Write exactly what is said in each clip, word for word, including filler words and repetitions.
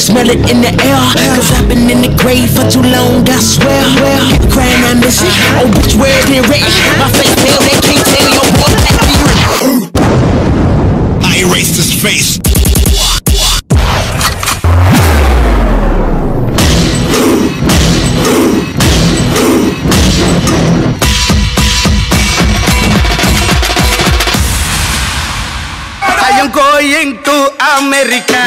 smell it in the air. Cause I've been in the grave for too long, I swear. Crying I miss it, oh bitch where it been written. My face pale, they can't tell your boy that be written. I erased his face. I am going to America.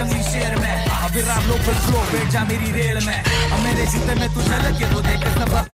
Local flow बैठ जा मेरी rail में, अब मेरे जूते में तू झलक के तो देख सब